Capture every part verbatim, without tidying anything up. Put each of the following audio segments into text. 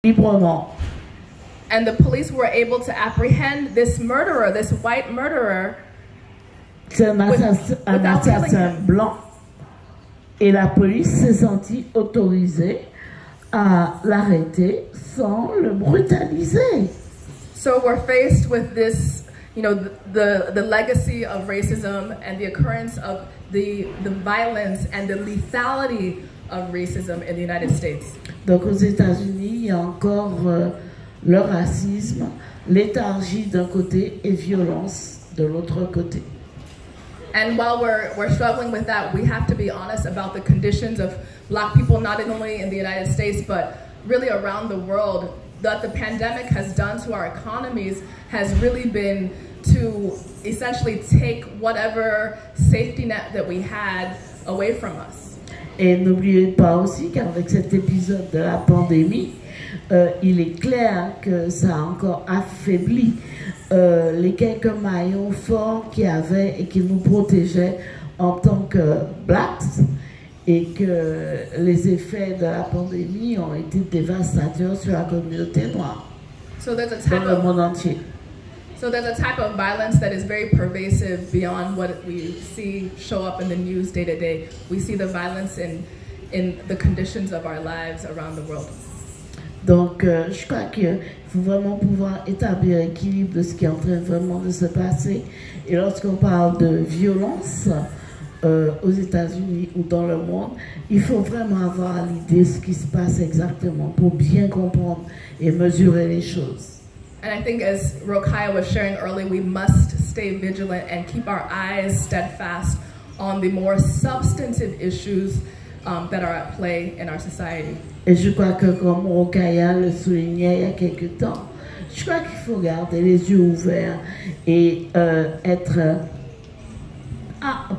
librement. And the police were able to apprehend this murderer, this white murderer. C'est un assassin, un assassin blanc. Et la police s'est sentie autorisée à l'arrêter sans le brutaliser. So we're faced with this, you know, the, the, the legacy of racism and the occurrence of the, the violence and the lethality of racism in the United States. Donc aux États-Unis, il y a encore euh, le racisme, léthargie d'un côté et violence de l'autre côté. And while we're, we're struggling with that, we have to be honest about the conditions of black people, not only in the United States, but really around the world. That the pandemic has done to our economies has really been to essentially take whatever safety net that we had away from us. Et n'oubliez pas aussi qu'avec cet épisode de la pandémie, euh, il est clair que ça a encore affaibli euh, les quelques maillons forts qu'il y avait et qui nous protégeaient en tant que blacks, et que les effets de la pandémie ont été dévastateurs sur la communauté noire so there's a type dans le of, monde entier. So there's a type of violence that is very pervasive beyond what we see show up in the news day to day. We see the violence in, in the conditions of our lives around the world. Donc, euh, je crois qu'il faut vraiment pouvoir établir l'équilibre de ce qui est en train vraiment de se passer. Et lorsqu'on parle de violence, Euh, aux États-Unis ou dans le monde, il faut vraiment avoir l'idée de ce qui se passe exactement pour bien comprendre et mesurer les choses. And I think as Rokhaya was sharing earlier, we must stay vigilant and keep our eyes steadfast on the more substantive issues um, that are at play in our society. Et je crois que comme Rokhaya le soulignait il y a quelque temps, je crois qu'il faut garder les yeux ouverts et euh, être ah,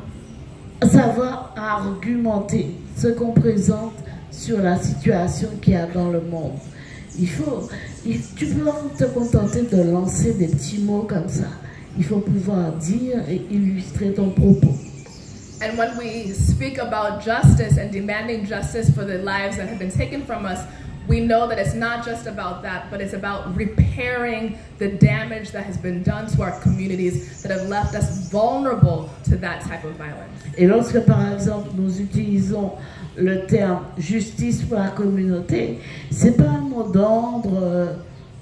savoir argumenter ce qu'on présente sur la situation qu'il y a dans le monde. Il faut, il, tu peux te contenter de lancer des petits mots comme ça. Il faut pouvoir dire et illustrer ton propos. And when we speak about justice and demanding justice for the lives that have been taken from us, we know that it's not just about that, but it's about repairing the damage that has been done to our communities that have left us vulnerable to that type of violence. Et lorsque, par exemple, nous utilisons le terme justice pour la communauté, c'est pas un mot d'ordre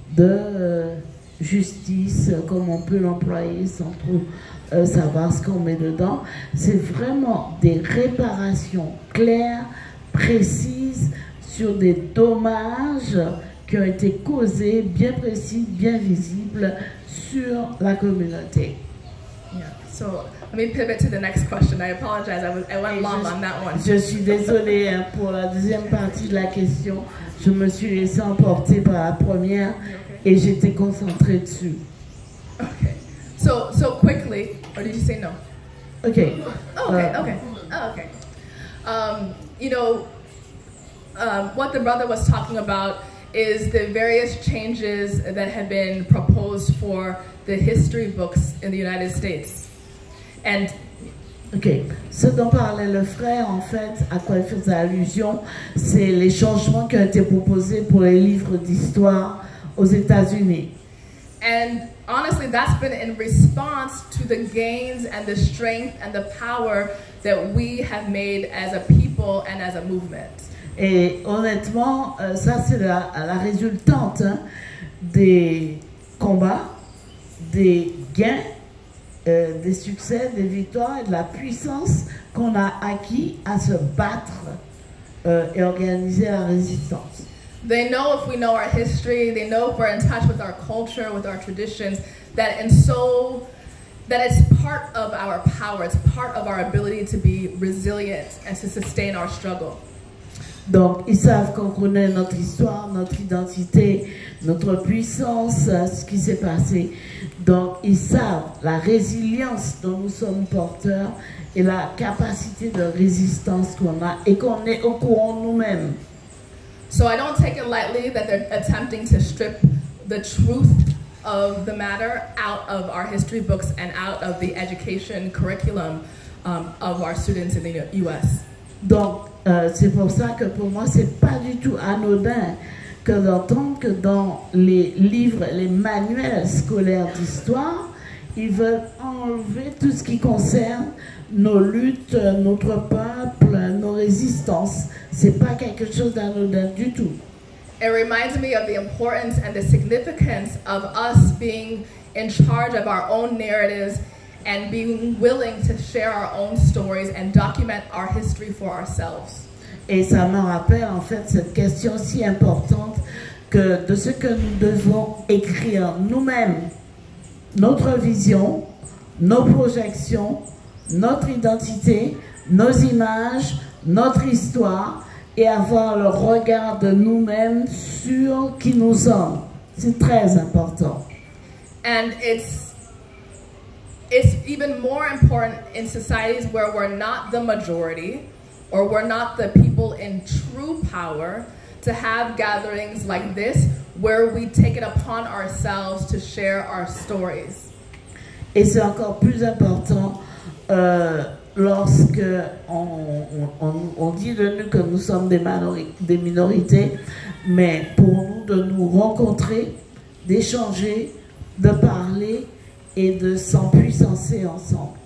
de justice comme on peut l'employer sans trop euh, savoir ce qu'on met dedans. C'est vraiment des réparations claires, précises, sur des dommages qui ont été causés, bien précis, bien visibles sur la communauté. Yeah. So let me pivot to the next question. I apologize. I, was, I went long on that one. Je suis désolée hein, pour la deuxième partie de la question. Je me suis laissée emporter par la première okay. Et j'étais concentrée dessus. Okay. So so quickly, or did you say no? Okay. Oh, okay. Uh, okay. Oh, okay. Um, you know. Um, what the brother was talking about is the various changes that have been proposed for the history books in the United States. And ok, ce dont parlait le frère, en fait, à quoi il faisait allusion, c'est les changements qui ont été proposés pour les livres d'histoire aux États-Unis. And honestly, that's been in response to the gains and the strength and the power that we have made as a people and as a movement. Et honnêtement, euh, ça c'est la, la résultante hein, des combats, des gains, euh, des succès, des victoires et de la puissance qu'on a acquis à se battre euh, et organiser la résistance. They know if we know our history, they know if we're in touch with our culture, with our traditions, that and so that it's part of our power, it's part of our ability to be resilient and to sustain our struggle. Donc, ils savent qu'on connaît notre histoire, notre identité, notre puissance, ce qui s'est passé. Donc, ils savent la résilience dont nous sommes porteurs et la capacité de résistance qu'on a et qu'on est au courant nous-mêmes. So I don't take it lightly that they're attempting to strip the truth of the matter out of our history books and out of the education curriculum um, of our students in the U S. Donc, euh, c'est pour ça que pour moi, c'est pas du tout anodin que d'entendre que dans les livres, les manuels scolaires d'histoire, ils veulent enlever tout ce qui concerne nos luttes, notre peuple, nos résistances. C'est pas quelque chose d'anodin du tout. It reminds me of the importance and the significance of us being in charge of our own narratives and being willing to share our own stories and document our history for ourselves. Et ça me rappelle en fait cette question si importante que de ce que nous devons écrire nous-mêmes, notre vision, nos projections, notre identité, nos images, notre histoire, et avoir le regard de nous-mêmes sur qui nous sommes. C'est très important. And it's it's even more important in societies where we're not the majority or we're not the people in true power to have gatherings like this where we take it upon ourselves to share our stories. Et c'est encore plus important euh, lorsque on, on, on dit de nous que nous sommes des, des minorités, mais pour nous de nous rencontrer, d'échanger, de parler et de s'empuissancer ensemble.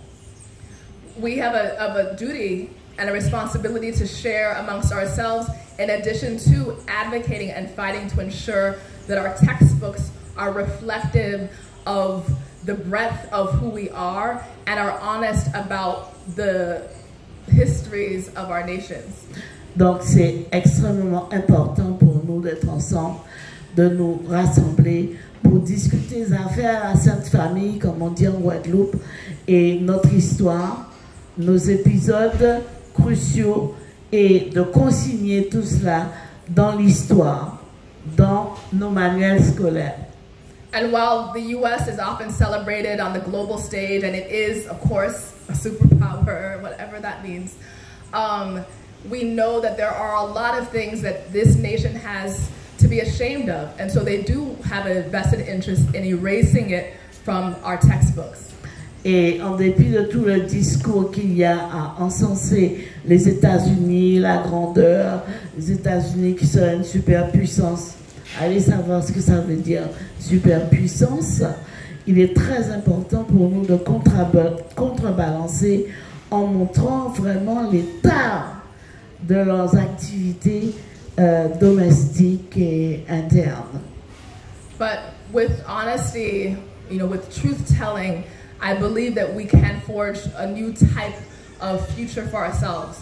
We have a, of a duty and a responsibility to share amongst ourselves in addition to advocating and fighting to ensure that our textbooks are reflective of the breadth of who we are and are honest about the histories of our nations. Donc c'est extrêmement important pour nous d'être ensemble, de nous rassembler pour discuter des affaires à la Sainte Famille, comme on dit en Guadeloupe, et notre histoire, nos épisodes cruciaux, et de consigner tout cela dans l'histoire, dans nos manuels scolaires. And while the U S is often celebrated on the global stage, and it is, of course, a superpower, whatever that means, um, we know that there are a lot of things that this nation has to be ashamed of, and so they do have a vested interest in erasing it from our textbooks. Et en dépit de tout le discours qu'il y a à encenser les États-Unis, la grandeur, les États-Unis qui seraient une superpuissance, allez savoir ce que ça veut dire superpuissance, il est très important pour nous de contrebalancer en montrant vraiment l'état de leurs activités euh, domestiques et internes. But with honesty, you know, with truth-telling, I believe that we can forge a new type of future for ourselves.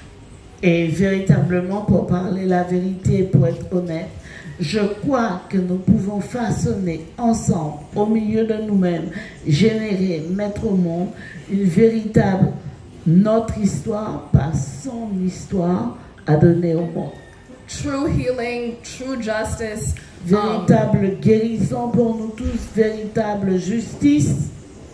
Et véritablement, pour parler la vérité, pour être honnête, je crois que nous pouvons façonner ensemble, au milieu de nous-mêmes, générer, mettre au monde une véritable notre histoire, pas son histoire à donner au monde. True healing, true justice. Véritable um, guérison pour nous tous, véritable justice.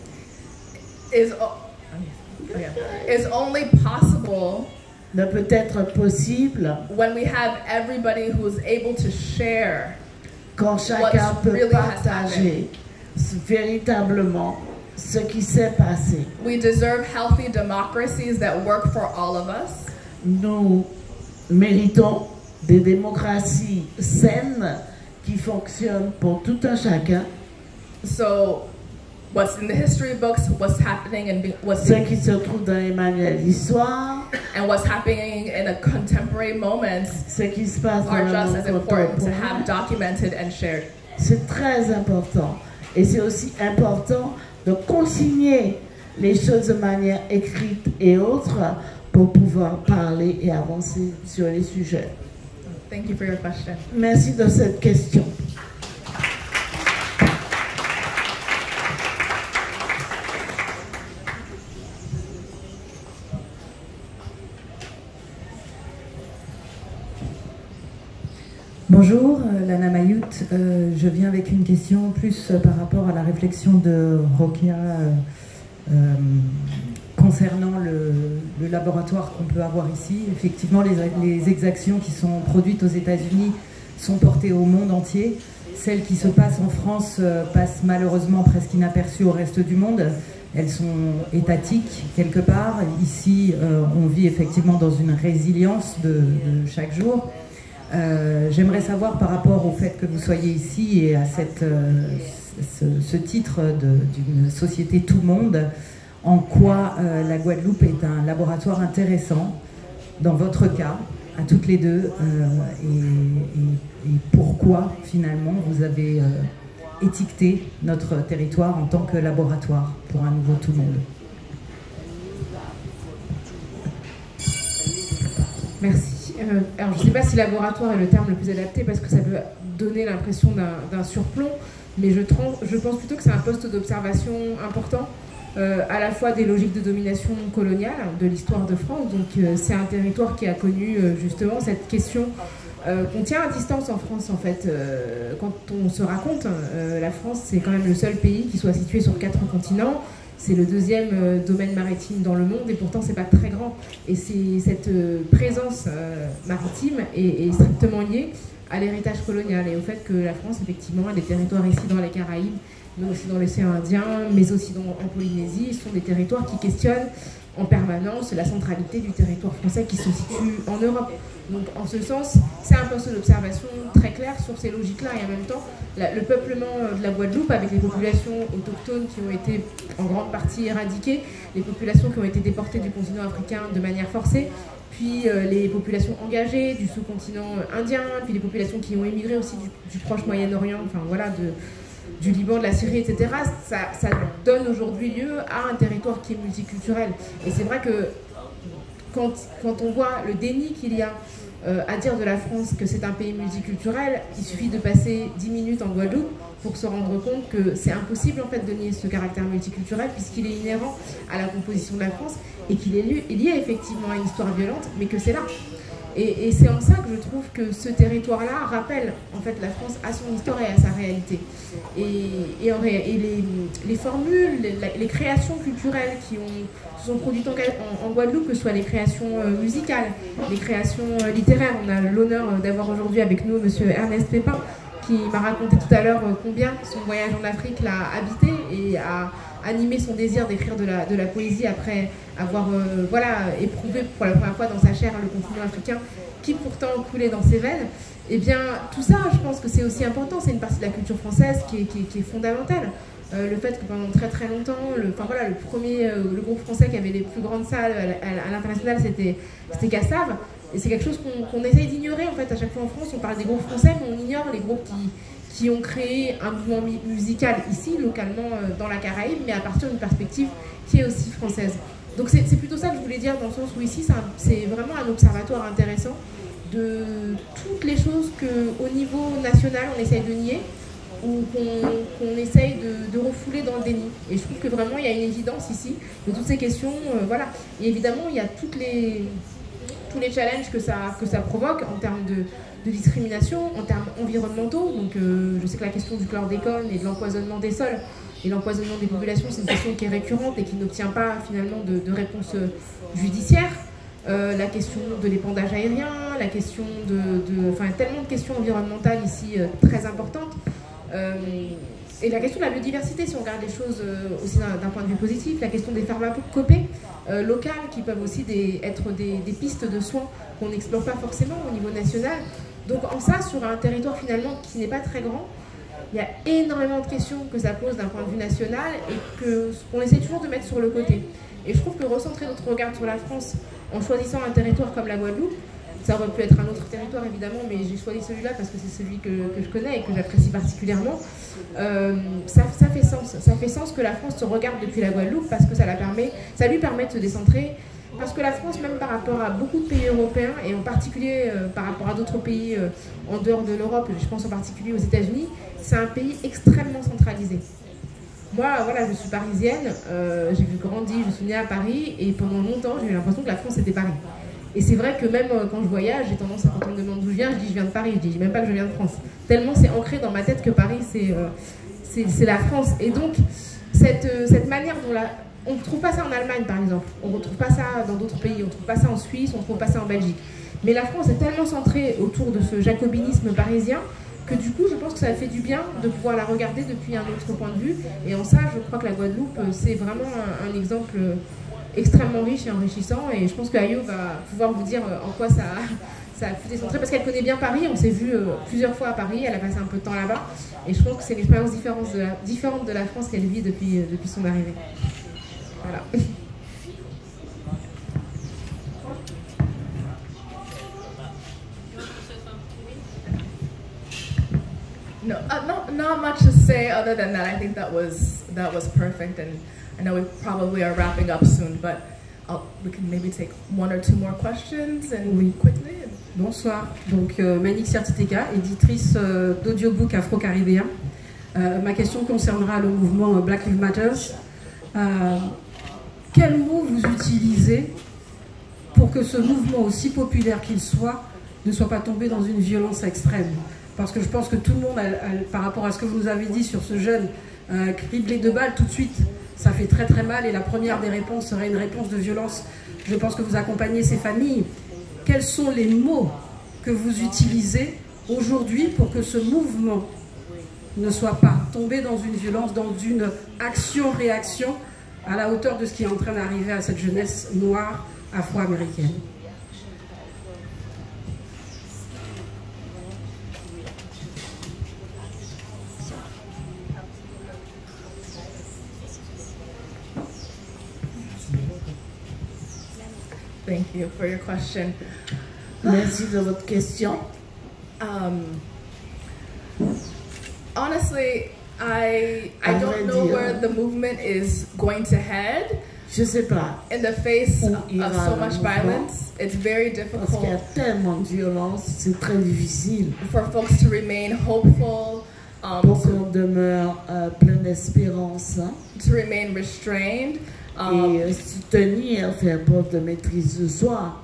Is, okay, is only possible ne peut être possible when we have everybody who's able to share quand chacun peut really partager véritablement ce qui s'est passé. We deserve healthy democracies that work for all of us. Nous méritons des démocraties saines qui fonctionnent pour tout un chacun. So what's in the history books, what's happening and what's ce qui se trouve dans les manuels d'histoire, and what's happening in a contemporary moment, ce qui se passe dans are le just monde as important to contemporain. have documented and shared. C'est très important. Et c'est aussi important de consigner les choses de manière écrite et autres pour pouvoir parler et avancer sur les sujets. Thank you for your question. Merci de cette question. Bonjour, Lana Mayout. Euh, je viens avec une question plus euh, par rapport à la réflexion de Rokia euh, euh, concernant le, le laboratoire qu'on peut avoir ici. Effectivement, les, les exactions qui sont produites aux États-Unis sont portées au monde entier. Celles qui se passent en France euh, passent malheureusement presque inaperçues au reste du monde. Elles sont étatiques quelque part. Ici, euh, on vit effectivement dans une résilience de, de chaque jour. Euh, J'aimerais savoir par rapport au fait que vous soyez ici et à cette, euh, ce, ce titre d'une société tout monde, en quoi euh, la Guadeloupe est un laboratoire intéressant dans votre cas, à toutes les deux, euh, et, et, et pourquoi finalement vous avez euh, étiqueté notre territoire en tant que laboratoire pour un nouveau tout monde. Merci. Euh, alors je ne sais pas si laboratoire est le terme le plus adapté parce que ça peut donner l'impression d'un surplomb, mais je, je pense plutôt que c'est un poste d'observation important, euh, à la fois des logiques de domination coloniale de l'histoire de France. Donc euh, c'est un territoire qui a connu euh, justement cette question euh, qu'on tient à distance en France en fait. Euh, quand on se raconte, euh, la France c'est quand même le seul pays qui soit situé sur quatre continents. C'est le deuxième euh, domaine maritime dans le monde et pourtant c'est pas très grand. Et c'est cette euh, présence euh, maritime est, est strictement liée à l'héritage colonial et au fait que la France effectivement a des territoires ici dans les Caraïbes, mais aussi dans l'océan Indien, mais aussi dans, en Polynésie. Ce sont des territoires qui questionnent en permanence la centralité du territoire français qui se situe en Europe. Donc en ce sens, c'est un poste d'observation très clair sur ces logiques-là et en même temps, la, le peuplement de la Guadeloupe avec les populations autochtones qui ont été en grande partie éradiquées, les populations qui ont été déportées du continent africain de manière forcée, puis euh, les populations engagées du sous-continent indien, puis les populations qui ont émigré aussi du, du proche Moyen-Orient, enfin voilà, de, du Liban, de la Syrie, et cetera. Ça, ça donne aujourd'hui lieu à un territoire qui est multiculturel. Et c'est vrai que quand, quand on voit le déni qu'il y a euh, à dire de la France que c'est un pays multiculturel, il suffit de passer dix minutes en Guadeloupe pour se rendre compte que c'est impossible en fait de nier ce caractère multiculturel puisqu'il est inhérent à la composition de la France et qu'il est lié effectivement à une histoire violente, mais que c'est là. Et, et c'est en ça que je trouve que ce territoire-là rappelle en fait la France à son histoire et à sa réalité. Et, et, en, et les, les formules, les, les créations culturelles qui ont, se sont produites en, en, en Guadeloupe, que ce soit les créations euh, musicales, les créations euh, littéraires, on a l'honneur d'avoir aujourd'hui avec nous monsieur Ernest Pépin, qui m'a raconté tout à l'heure combien son voyage en Afrique l'a habité et a animé son désir d'écrire de la, de la poésie après avoir euh, voilà, éprouvé pour la première fois dans sa chair le continent africain qui pourtant coulait dans ses veines. Et bien tout ça, je pense que c'est aussi important, c'est une partie de la culture française qui est, qui est, qui est fondamentale. Euh, le fait que pendant très très longtemps, le, enfin, voilà, le premier euh, le groupe français qui avait les plus grandes salles à, à, à l'international, c'était Cassave. Et c'est quelque chose qu'on qu'on essaye d'ignorer en fait à chaque fois en France. On parle des groupes français, mais on ignore les groupes qui, qui ont créé un mouvement musical ici, localement euh, dans la Caraïbe, mais à partir d'une perspective qui est aussi française. Donc c'est plutôt ça que je voulais dire dans le sens où ici c'est vraiment un observatoire intéressant de toutes les choses qu'au niveau national on essaye de nier ou qu'on qu'on essaye de, de refouler dans le déni. Et je trouve que vraiment il y a une évidence ici de toutes ces questions. Euh, voilà. Et évidemment il y a toutes les... tous les challenges que ça, que ça provoque en termes de, de discrimination, en termes environnementaux. Donc euh, je sais que la question du chlordécone et de l'empoisonnement des sols et l'empoisonnement des populations, c'est une question qui est récurrente et qui n'obtient pas finalement de, de réponse judiciaire. Euh, la question de l'épandage aérien, la question de, de... Enfin, tellement de questions environnementales ici euh, très importantes. Euh, Et la question de la biodiversité, si on regarde les choses euh, aussi d'un point de vue positif, la question des pharmacopées euh, locales qui peuvent aussi des, être des, des pistes de soins qu'on n'explore pas forcément au niveau national. Donc en ça, sur un territoire finalement qui n'est pas très grand, il y a énormément de questions que ça pose d'un point de vue national et qu'on essaie toujours de mettre sur le côté. Et je trouve que recentrer notre regard sur la France en choisissant un territoire comme la Guadeloupe, ça aurait pu être un autre territoire évidemment, mais j'ai choisi celui-là parce que c'est celui que, que je connais et que j'apprécie particulièrement. Euh, ça, ça fait sens. Ça fait sens que la France se regarde depuis la Guadeloupe parce que ça, la permet, ça lui permet de se décentrer. Parce que la France, même par rapport à beaucoup de pays européens, et en particulier euh, par rapport à d'autres pays euh, en dehors de l'Europe, je pense en particulier aux États-Unis, c'est un pays extrêmement centralisé. Moi, voilà, je suis parisienne, euh, j'ai vu grandir, je suis née à Paris, et pendant longtemps, j'ai eu l'impression que la France était Paris. Et c'est vrai que même euh, quand je voyage, j'ai tendance à, quand on me demande d'où je viens, je dis je viens de Paris, je dis même pas que je viens de France. Tellement c'est ancré dans ma tête que Paris, c'est euh, c'est la France. Et donc, cette, euh, cette manière dont la... On ne trouve pas ça en Allemagne, par exemple. On ne retrouve pas ça dans d'autres pays. On ne trouve pas ça en Suisse, on ne trouve pas ça en Belgique. Mais la France est tellement centrée autour de ce jacobinisme parisien que du coup, je pense que ça fait du bien de pouvoir la regarder depuis un autre point de vue. Et en ça, je crois que la Guadeloupe, c'est vraiment un, un exemple extrêmement riche et enrichissant. Et je pense que Ayo va pouvoir vous dire en quoi ça, ça a fouté son trait parce qu'elle connaît bien Paris. On s'est vu euh, plusieurs fois à Paris. Elle a passé un peu de temps là-bas. Et je pense que c'est une expérience différente de la, différente de la France qu'elle vit depuis, euh, depuis son arrivée. Voilà. No, uh, no, not much to say other than that. I think that was that was perfect, and I know we probably are wrapping up soon, but I'll, we can maybe take one or two more questions and oui. quickly. And... Bonsoir. Donc euh, Manik Sertiteka, éditrice euh, d'audiobook afro-caribéen. Euh, ma question concernera le mouvement Black Lives Matter. Euh, quel mot vous utilisez pour que ce mouvement, aussi populaire qu'il soit, ne soit pas tombé dans une violence extrême? Parce que je pense que tout le monde, a, a, par rapport à ce que vous nous avez dit sur ce jeune euh, criblé de balles, tout de suite, ça fait très très mal. Et la première des réponses serait une réponse de violence. Je pense que vous accompagnez ces familles. Quels sont les mots que vous utilisez aujourd'hui pour que ce mouvement ne soit pas tombé dans une violence, dans une action-réaction à la hauteur de ce qui est en train d'arriver à cette jeunesse noire afro-américaine? Thank you for your question. Merci de votre question. Um, honestly, I I don't know where the movement is going to head. Je sais pas. In the face of, of so much violence, it's very difficult. Parce qu'il y a tellement de violence, c'est très difficile. For folks to remain hopeful. Um, pour qu'on demeure euh, plein d'espérance. Hein? To remain restrained. Um, et se tenir, faire preuve de maîtrise de soi.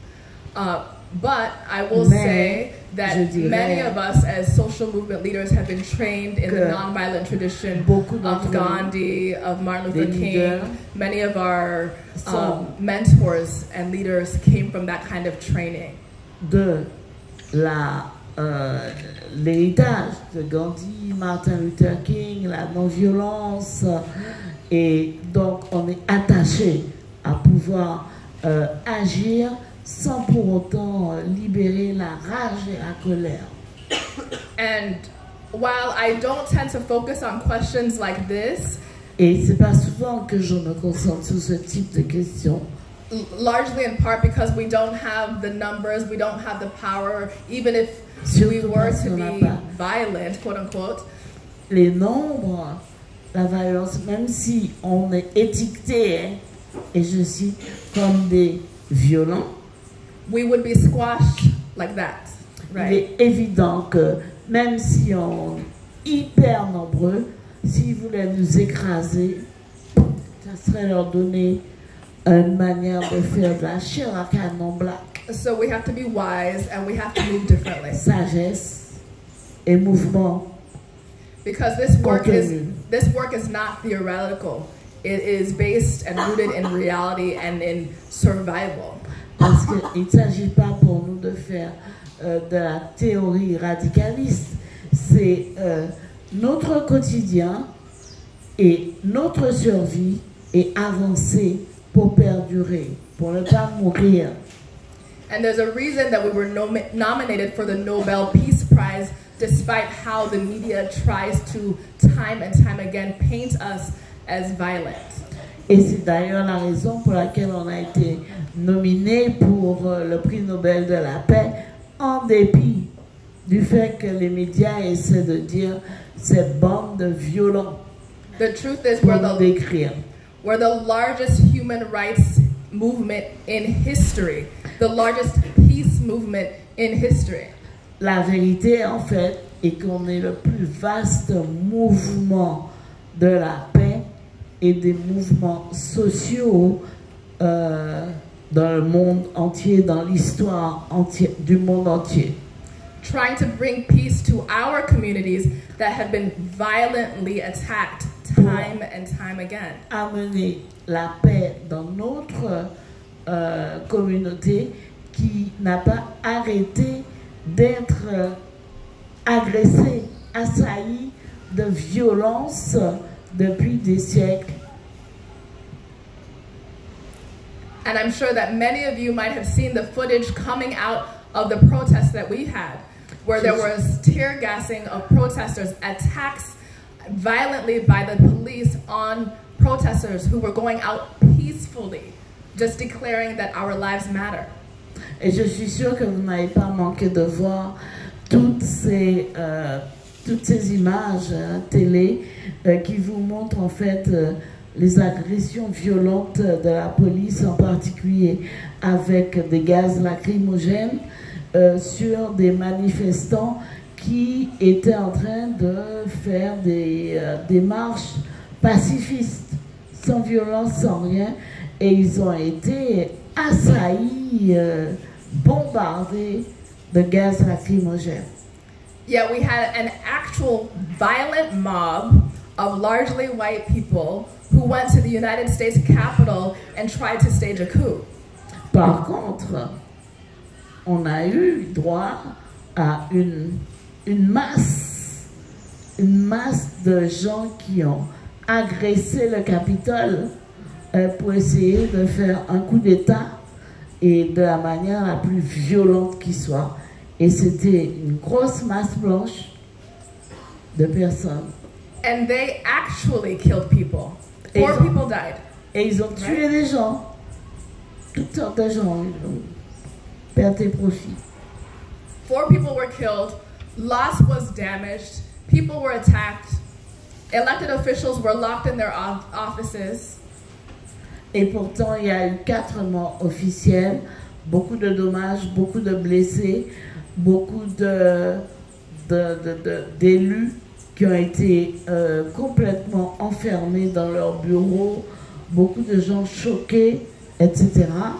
Uh, but I will Mais, say that many of us as social movement leaders have been trained in the nonviolent tradition of Gandhi, of Martin Luther King. Many of our um, mentors and leaders came from that kind of training. De la euh, l'héritage de Gandhi, Martin Luther King, la non-violence. Et donc, on est attaché à pouvoir euh, agir sans pour autant euh, libérer la rage et la colère. And while I don't tend to focus on questions like this, et c'est pas souvent que je me concentre sur ce type de questions. Largely in part because we don't have the numbers, we don't have the power, even if Surtout we were to be violent, quote unquote. Les nombres. La violence, même si on est étiqueté, hein, et je cite, comme des violents, we would be squashed like that, right? Il est évident que même si on est hyper nombreux, s'ils voulaient nous écraser, ça serait leur donner une manière de faire de la chair à canon black. So we have to be wise and we have to move differently. Sagesse et mouvement. Because this work is this work is not theoretical. It is based and rooted in reality and in survival. Parce qu'il ne s'agit pas pour nous de faire euh, de la théorie radicaliste. C'est euh, notre quotidien et notre survie et avancer pour perdurer, pour ne pas mourir. And there's a reason that we were nom nominated for the Nobel Peace Prize, despite how the media tries to time and time again paint us as violent. Et c'est d'ailleurs la raison pour laquelle on a été nominé pour le prix Nobel de la paix, en dépit du fait que les médias essaient de dire cette bande de violents. The truth is we're the, décrire. we're the largest human rights movement in history, the largest peace movement in history. La vérité, en fait, est qu'on est le plus vaste mouvement de la paix et des mouvements sociaux euh, dans le monde entier, dans l'histoire entière du monde entier. Trying to bring peace to our communities that have been violently attacked time and time again. Amener la paix dans notre euh, communauté qui n'a pas arrêté d'être agressée, assaillie de violence depuis des siècles. And I'm sure that many of you might have seen the footage coming out of the protests that we had, where there was tear gassing of protesters, attacks violently by the police on protesters who were going out peacefully, just declaring that our lives matter. Et je suis sûre que vous n'avez pas manqué de voir toutes ces, euh, toutes ces images hein, télé euh, qui vous montrent en fait euh, les agressions violentes de la police, en particulier avec des gaz lacrymogènes euh, sur des manifestants qui étaient en train de faire des, euh, des marches pacifistes, sans violence, sans rien, et ils ont été assaillis, euh, bombardés de gaz lacrymogène. Yeah, we had an actual violent mob of largely white people who went to the United States Capitol and tried to stage a coup. Par contre, on a eu droit à une, une masse, une masse de gens qui ont agressé le Capitole euh, pour essayer de faire un coup d'État et de la manière la plus violente qui soit. Et c'était une grosse masse blanche de personnes. And they actually killed people. Four Exact. people died. Et ils ont tué Right. des gens. Toutes sortes de gens. Ils ont perdu profit. Four people were killed. Loss was damaged. People were attacked. Elected officials were locked in their off- offices. Et pourtant, il y a eu quatre morts officiels, beaucoup de dommages, beaucoup de blessés, beaucoup de, de, de, de- d'élus qui ont été euh, complètement enfermés dans leur bureau, beaucoup de gens choqués, et cetera.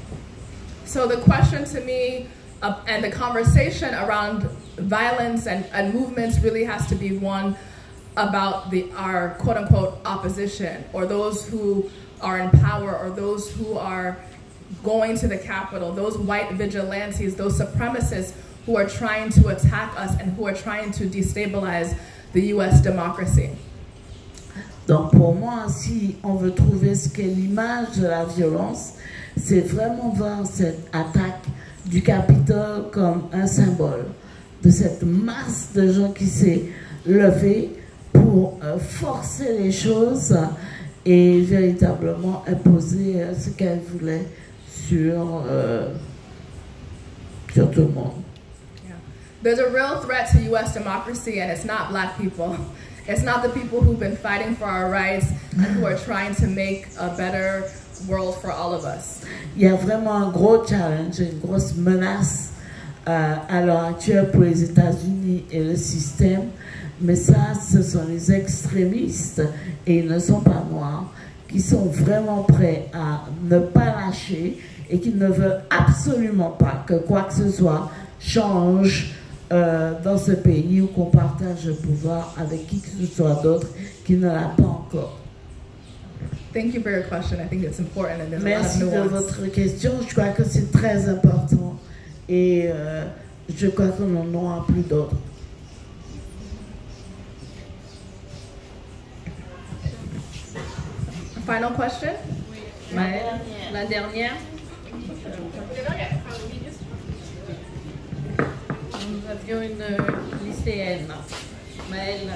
So the question to me uh, and the conversation around violence and, and movements really has to be one about the our quote unquote opposition, or those who are in power, or those who are going to the Capitol, those white vigilantes, those supremacists who are trying to attack us and who are trying to destabilize the U S democracy. Donc pour moi, si on veut trouver ce qu'est l'image de la violence, c'est vraiment voir cette attaque du Capitole comme un symbole de cette masse de gens qui s'est levée pour euh, forcer les choses et véritablement imposer euh, ce qu'elle voulait sur, euh, sur tout le monde. There's a real threat to U S democracy, and it's not black people. It's not the people who've been fighting for our rights and who are trying to make a better world for all of us. Il y a vraiment un gros challenge, une grosse menace euh, à l'heure actuelle pour les États-Unis et le système, mais ça, ce sont les extrémistes, et ils ne sont pas noirs, qui sont vraiment prêts à ne pas lâcher et qui ne veulent absolument pas que quoi que ce soit change euh, dans ce pays où qu'on partage le pouvoir avec qui que ce soit d'autre qui ne l'a pas encore. Thank you for your question. I think it's important and there's Merci a de lot of nuance. votre question. Je crois que c'est très important et euh, je crois qu'on n'en aura plus d'autres. Final question? Maëlle, la dernière. Nous avions une lycéenne. Maëlle.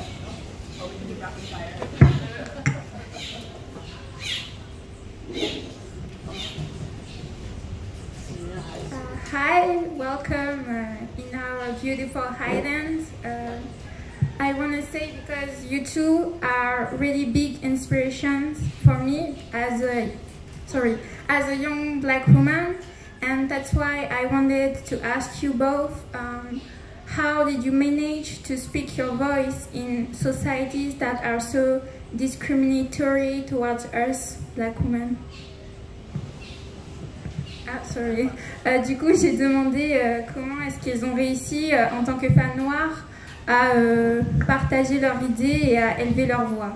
Uh, hi, welcome uh, in our beautiful Highlands. Uh, I want to say because you two are really big inspirations for me as a sorry as a young black woman, and that's why I wanted to ask you both. Um, how did you manage to speak your voice in societies that are so discriminatory towards us, black women? Ah, sorry. Euh, du coup, j'ai demandé euh, comment est-ce qu'ils ont réussi, euh, en tant que femmes noires, à euh, partager leurs idées et à élever leur voix.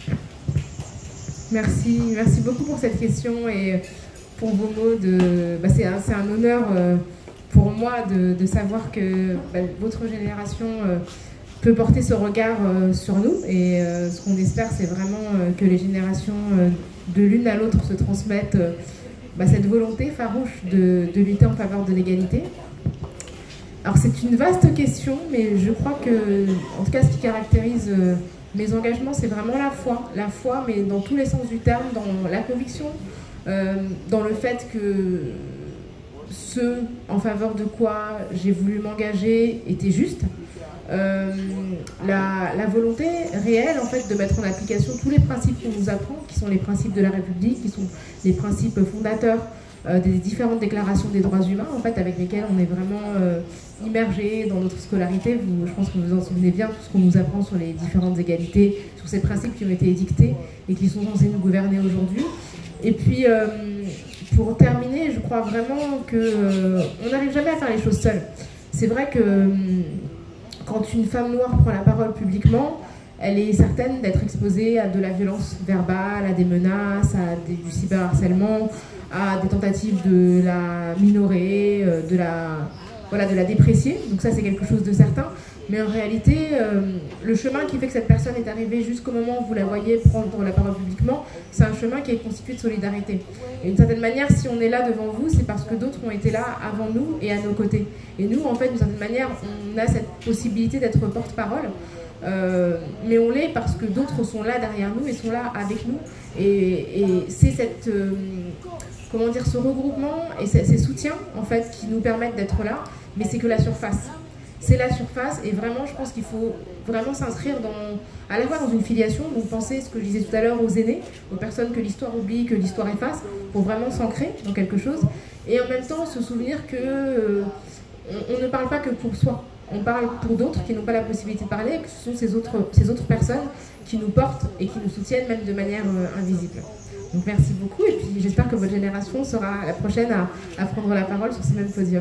Merci, merci beaucoup pour cette question et pour vos mots. De, bah c'est, un, c'est un honneur euh, pour moi de, de savoir que bah, votre génération euh, peut porter ce regard euh, sur nous. Et euh, ce qu'on espère, c'est vraiment euh, que les générations euh, de l'une à l'autre se transmettent euh, bah, cette volonté farouche de, de lutter en faveur de l'égalité. alors c'est une vaste question, mais je crois que, en tout cas, ce qui caractérise euh, mes engagements, c'est vraiment la foi. La foi, mais dans tous les sens du terme, dans la conviction, euh, dans le fait que ce en faveur de quoi j'ai voulu m'engager était juste. Euh, la, la volonté réelle en fait de mettre en application tous les principes qu'on nous apprend, qui sont les principes de la République, qui sont les principes fondateurs euh, des différentes déclarations des droits humains, en fait, avec lesquels on est vraiment euh, immergé dans notre scolarité. Vous, je pense que vous vous en souvenez bien, tout ce qu'on nous apprend sur les différentes égalités, sur ces principes qui ont été édictés et qui sont censés nous gouverner aujourd'hui. Et puis, euh, pour terminer, je crois vraiment qu'on euh, n'arrive jamais à faire les choses seul. C'est vrai que euh, quand une femme noire prend la parole publiquement, elle est certaine d'être exposée à de la violence verbale, à des menaces, à des, du cyberharcèlement, à des tentatives de la minorer, de la, voilà, de la déprécier. Donc ça, c'est quelque chose de certain. Mais en réalité, euh, le chemin qui fait que cette personne est arrivée jusqu'au moment où vous la voyez prendre la parole publiquement, c'est un chemin qui est constitué de solidarité. Et d'une certaine manière, si on est là devant vous, c'est parce que d'autres ont été là avant nous et à nos côtés. Et nous, en fait, d'une certaine manière, on a cette possibilité d'être porte-parole, euh, mais on l'est parce que d'autres sont là derrière nous et sont là avec nous. Et, et c'est cette, euh, comment dire, ce regroupement et ces, ces soutiens, en fait, qui nous permettent d'être là, mais c'est que la surface. C'est la surface et vraiment je pense qu'il faut vraiment s'inscrire dans, à la fois dans une filiation, donc penser ce que je disais tout à l'heure aux aînés, aux personnes que l'histoire oublie, que l'histoire efface, pour vraiment s'ancrer dans quelque chose et en même temps se souvenir que euh, on, on ne parle pas que pour soi, on parle pour d'autres qui n'ont pas la possibilité de parler et que ce sont ces autres, ces autres personnes qui nous portent et qui nous soutiennent même de manière euh, invisible. Donc merci beaucoup et puis j'espère que votre génération sera la prochaine à, à prendre la parole sur ce même podium.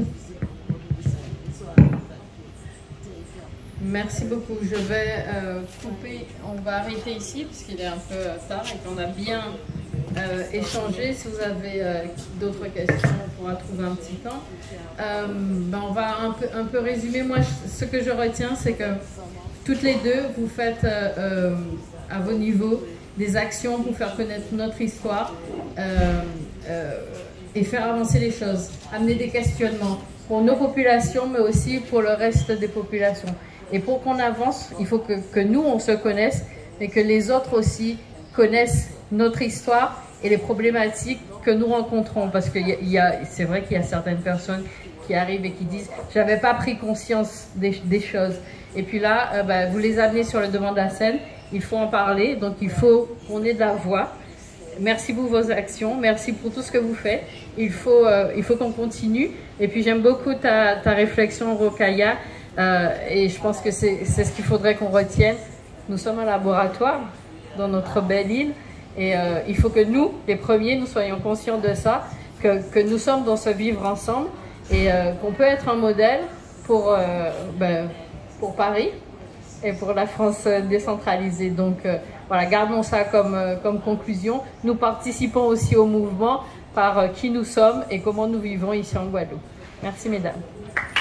Merci beaucoup. Je vais euh, couper, on va arrêter ici parce qu'il est un peu tard et qu'on a bien euh, échangé. Si vous avez euh, d'autres questions, on pourra trouver un petit temps. Euh, ben on va un peu, un peu résumer. Moi, je, ce que je retiens, c'est que toutes les deux, vous faites euh, euh, à vos niveaux des actions pour faire connaître notre histoire euh, euh, et faire avancer les choses, amener des questionnements pour nos populations, mais aussi pour le reste des populations. Et pour qu'on avance, il faut que, que nous, on se connaisse, mais que les autres aussi connaissent notre histoire et les problématiques que nous rencontrons. Parce que y a, c'est vrai qu'il y a certaines personnes qui arrivent et qui disent « j'avais pas pris conscience des, des choses ». Et puis là, euh, bah, vous les amenez sur le devant de la scène, il faut en parler, donc il faut qu'on ait de la voix. Merci pour vos actions, merci pour tout ce que vous faites. Il faut, euh, il faut qu'on continue. Et puis j'aime beaucoup ta, ta réflexion, Rokhaya. Euh, et je pense que c'est ce qu'il faudrait qu'on retienne. Nous sommes un laboratoire dans notre belle île et euh, il faut que nous, les premiers, nous soyons conscients de ça, que, que nous sommes dans ce vivre ensemble et euh, qu'on peut être un modèle pour, euh, ben, pour Paris et pour la France décentralisée. Donc euh, voilà, gardons ça comme, euh, comme conclusion. Nous participons aussi au mouvement par euh, qui nous sommes et comment nous vivons ici en Guadeloupe. Merci mesdames.